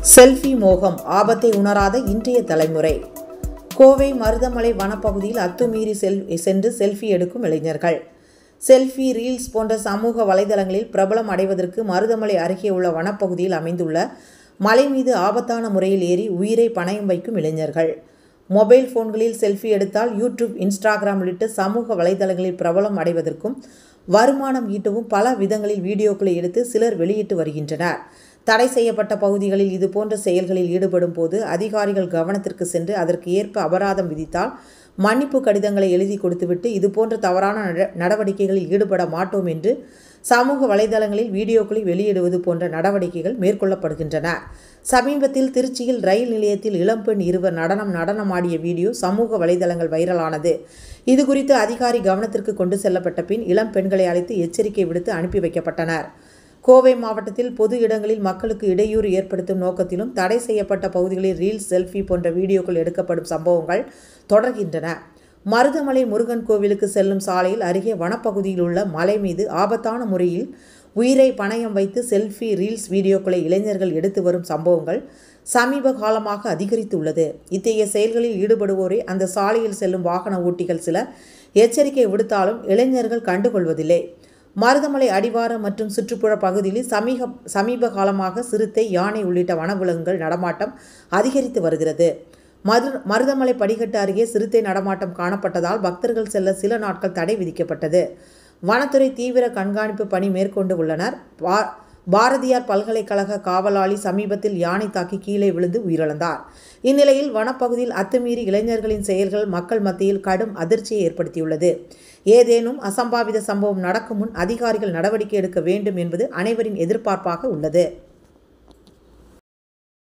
Selfie மோகம் ஆபத்தை உணராத இன்றைய தலைமுறை. கோவை மருதமலை வனப்பகுதியில் அத்துமீறி சென்று செல்ஃபி எடுக்கும் இளைஞர்கள். செல்ஃபி, ரீல்ஸ் போன்ற சமூக வலைதளங்களில் பிரபலம் அடைவதற்கு மருதமலை அருகே உள்ள வனப்பகுதியில் அமைந்துள்ள மலை மீது ஆபத்தான முறையில் ஏறி உயிரை பணயம் வைக்கும் இளைஞர்கள். மொபைல் போன்களில் செல்ஃபி எடுத்தால் யூடியூப், இன்ஸ்டாகிராம் உள்ளிட்ட சமூக வலைதளங்களில் பிரபலம் அடைவதற்கும் வருமானம் ஈட்டவும் பல விதங்களில் வீடியோக்களை எடுத்து சிலர் வெளியிட்டு வருகின்றனர். தடை செய்யப்பட்ட பகுதிகளில் இதுபோன்ற செயல்களில் ஈடுபடும் போது அதிகாரிகள் கவனத்திற்கு சென்று அதற்கு ஏற்ப அபராதம் விதித்தால் மன்னிப்பு கடிதங்களை எழுதி கொடுத்துவிட்டு இதுபோன்ற தவறான நடவடிக்கைகளில் ஈடுபட மாட்டோம் என்று சமூக வலைதளங்களில் வீடியோக்களை வெளியிடுவது போன்ற நடவடிக்கைகள் மேற்கொள்ளப்படுகின்றன. சமீபத்தில் திருச்சியில் ரயில் நிலையத்தில் இளம்பெண் இருவர் நடனமாடிய வீடியோ சமூக வலைதளங்கள் வைரலானது. இதுகுறித்து அதிகாரி கவனத்திற்கு கொண்டு செல்லப்பட்ட பின் இளம்பெண்களை அழைத்து எச்சரிக்கை விடுத்து அனுப்பி வைக்கப்பட்டனர். கோவை மாவட்டத்தில் பொது இடங்களில் மக்களுக்கு இடையூறு ஏற்படுத்தும் நோக்கத்திலும் தடை செய்யப்பட்ட பகுதிகளில் ரீல்ஸ், செல்ஃபி போன்ற வீடியோக்கள் எடுக்கப்படும் சம்பவங்கள் தொடர்கின்றன. மருதமலை முருகன் கோவிலுக்கு செல்லும் சாலையில் அருகே வனப்பகுதியில் உள்ள மலை மீது ஆபத்தான முறையில் உயிரை பணயம் வைத்து செல்ஃபி, ரீல்ஸ் வீடியோக்களை இளைஞர்கள் எடுத்து வரும் சம்பவங்கள் சமீப காலமாக அதிகரித்துள்ளது. இத்தகைய செயல்களில் ஈடுபடுவோரை அந்த சாலையில் செல்லும் வாகன ஓட்டிகள் சிலர் எச்சரிக்கை விடுத்தாலும் இளைஞர்கள் கண்டுகொள்வதில்லை. மருதமலை அடிவாரம் மற்றும் சுற்றுப்புற பகுதியில் சமீப காலமாக சிறுத்தை, யானை உள்ளிட்ட வனவிலங்குகள் நடமாட்டம் அதிகரித்து வருகிறது. மருதமலை படிக்கட்டு அருகே சிறுத்தை நடமாட்டம் காணப்பட்டதால் பக்தர்கள் செல்ல சில நாட்கள் தடை விதிக்கப்பட்டது. வனத்துறை தீவிர கண்காணிப்பு பணி மேற்கொண்டு உள்ளனர். பாரதியார் பல்கலைக்கழக காவலாளி சமீபத்தில் யானை தாக்கி கீழே விழுந்து உயிரிழந்தார். இந்நிலையில் வனப்பகுதியில் அத்துமீறி இளைஞர்களின் செயல்கள் மக்கள் மத்தியில் கடும் அதிர்ச்சியை ஏற்படுத்தியுள்ளது. ஏதேனும் அசம்பாவித சம்பவம் நடக்கும் முன் அதிகாரிகள் நடவடிக்கை எடுக்க வேண்டும் என்பது அனைவரின் எதிர்பார்ப்பாக உள்ளது.